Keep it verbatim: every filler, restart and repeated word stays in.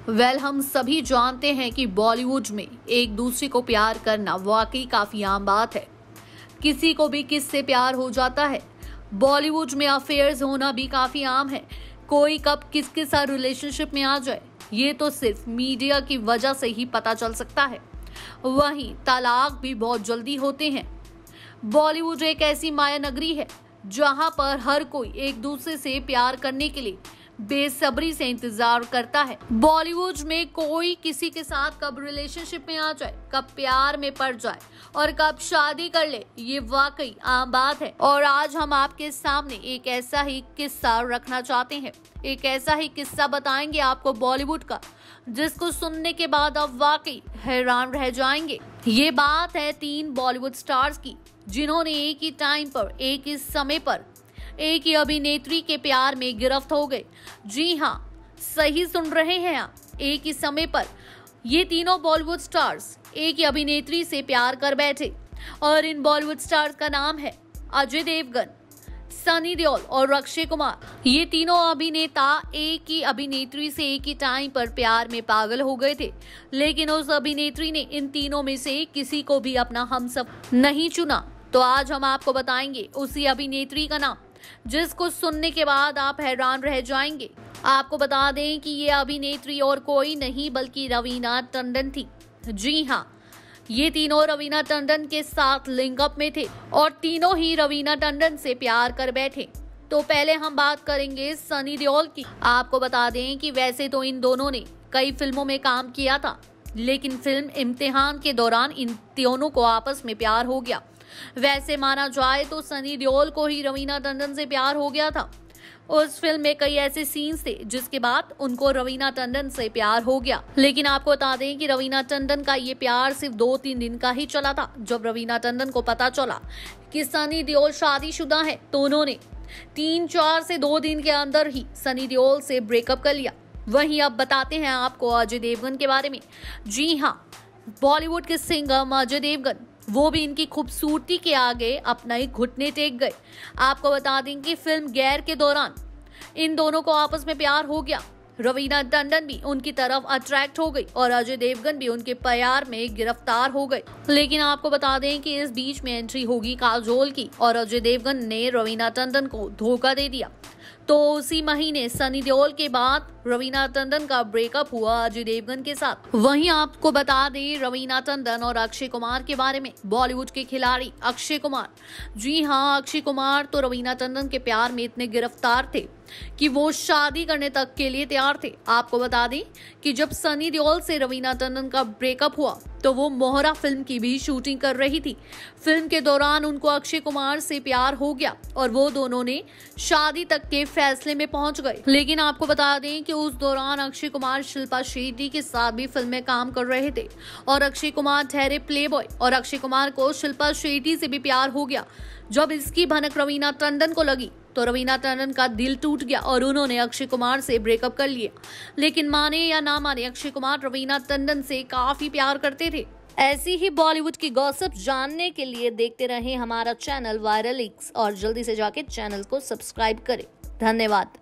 Well हम सभी जानते हैं कि बॉलीवुड में एक दूसरे को प्यार करना वाकई काफी आम बात है। किसी को भी किससे प्यार हो जाता है। बॉलीवुड में अफेयर्स होना भी काफी आम है। कोई कब किसके साथ रिलेशनशिप में आ जाए ये तो सिर्फ मीडिया की वजह से ही पता चल सकता है। वहीं तलाक भी बहुत जल्दी होते हैं। बॉलीवुड एक ऐसी माया नगरी है जहां पर हर कोई एक दूसरे से प्यार करने के लिए बेसब्री से इंतजार करता है। बॉलीवुड में कोई किसी के साथ कब रिलेशनशिप में आ जाए, कब प्यार में पड़ जाए और कब शादी कर ले, ये वाकई आम बात है। और आज हम आपके सामने एक ऐसा ही किस्सा रखना चाहते हैं। एक ऐसा ही किस्सा बताएंगे आपको बॉलीवुड का, जिसको सुनने के बाद आप वाकई हैरान रह जाएंगे। ये बात है तीन बॉलीवुड स्टार्स की, जिन्होंने एक ही टाइम पर, एक ही समय पर एक ही अभिनेत्री के प्यार में गिरफ्त हो गए। जी हाँ, सही सुन रहे हैं आप। एक ही समय पर ये तीनों बॉलीवुड स्टार्स एक ही अभिनेत्री से प्यार कर बैठे और इन बॉलीवुड स्टार्स का नाम है अजय देवगन, सनी देओल और अक्षय कुमार। ये तीनों अभिनेता एक ही अभिनेत्री से एक ही टाइम पर प्यार में पागल हो गए थे, लेकिन उस अभिनेत्री ने इन तीनों में से किसी को भी अपना हमसफर नहीं चुना। तो आज हम आपको बताएंगे उसी अभिनेत्री का नाम, जिसको सुनने के बाद आप हैरान रह जाएंगे। आपको बता दें कि ये अभिनेत्री और कोई नहीं बल्कि रवीना टंडन थी। जी हाँ, ये तीनों रवीना टंडन के साथ लिंकअप में थे और तीनों ही रवीना टंडन से प्यार कर बैठे। तो पहले हम बात करेंगे सनी देओल की। आपको बता दें कि वैसे तो इन दोनों ने कई फिल्मों में काम किया था, लेकिन फिल्म इम्तिहान के दौरान इन दोनों को आपस में प्यार हो गया। वैसे माना जाए तो सनी देओल को ही रवीना टंडन से प्यार हो गया था। उस फिल्म में कई ऐसे सीन्स थे जिसके बाद उनको रवीना टंडन से प्यार हो गया। लेकिन आपको बता दें कि रवीना टंडन का ये प्यार सिर्फ दो तीन दिन का ही चला था। जब रवीना टंडन को पता चला कि सनी देओल शादीशुदा है तो उन्होंने तीन चार से दो दिन के अंदर ही सनी देओल से ब्रेकअप कर लिया। वहीं अब बताते हैं आपको अजय देवगन के बारे में। जी हाँ, बॉलीवुड के सिंगर अजय देवगन, वो भी इनकी खूबसूरती के आगे अपना ही घुटने टेक गए। आपको बता दें कि फिल्म गैर के दौरान इन दोनों को आपस में प्यार हो गया। रवीना टंडन भी उनकी तरफ अट्रैक्ट हो गई और अजय देवगन भी उनके प्यार में गिरफ्तार हो गए। लेकिन आपको बता दें कि इस बीच में एंट्री होगी काजोल की और अजय देवगन ने रवीना टंडन को धोखा दे दिया। तो उसी महीने सनी देओल के बाद रवीना टंडन का ब्रेकअप हुआ अजय देवगन के साथ। वहीं आपको बता दें रवीना टंडन और अक्षय कुमार के बारे में। बॉलीवुड के खिलाड़ी अक्षय कुमार, जी हाँ, अक्षय कुमार तो रवीना टंडन के प्यार में इतने गिरफ्तार थे कि वो शादी करने तक के लिए तैयार थे। आपको बता दें कि जब सनी देओल से रवीना टंडन का ब्रेकअप हुआ तो वो मोहरा फिल्म की भी शूटिंग कर रही थी। फिल्म के दौरान उनको अक्षय कुमार से प्यार हो गया और वो दोनों ने शादी तक के फैसले में पहुंच गए। लेकिन आपको बता दें कि उस दौरान अक्षय कुमार शिल्पा शेट्टी के साथ भी फिल्म में काम कर रहे थे और अक्षय कुमार ठहरे प्लेबॉय और अक्षय कुमार को शिल्पा शेट्टी से भी प्यार हो गया। जब इसकी भनक रवीना टंडन को लगी तो रवीना टंडन का दिल टूट गया और उन्होंने अक्षय कुमार से ब्रेकअप कर लिया। लेकिन माने या ना माने, अक्षय कुमार रवीना टंडन से काफी प्यार करते थे। ऐसी ही बॉलीवुड की गॉसिप जानने के लिए देखते रहें हमारा चैनल वायरल लीक्स और जल्दी से जाके चैनल को सब्सक्राइब करें। धन्यवाद।